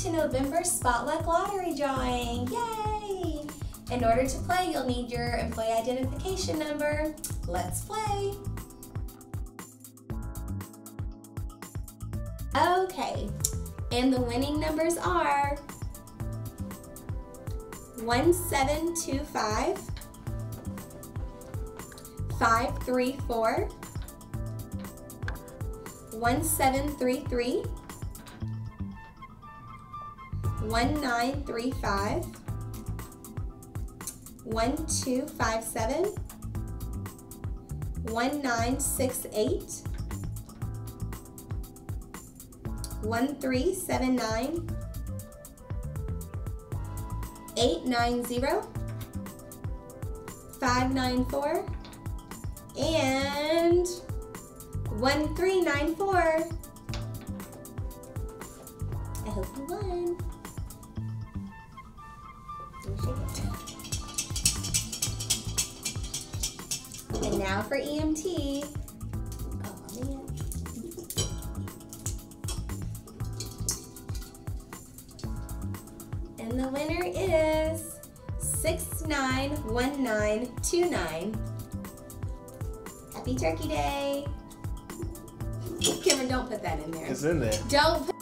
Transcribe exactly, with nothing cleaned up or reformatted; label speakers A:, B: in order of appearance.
A: to November's SpotLuck lottery drawing. Yay! In order to play, you'll need your employee identification number. Let's play. Okay, and the winning numbers are one seven two five, five three four, one seven three three, one nine three five, one two five seven, one nine six eight, one three seven nine, eight nine zero, five nine four, and one three nine four. I hope you won. Let me shake it. And now for E M T. Oh man. And the winner is six nine one nine two nine. Happy Turkey Day. Cameron, don't put that in there.
B: It's in there.
A: Don't put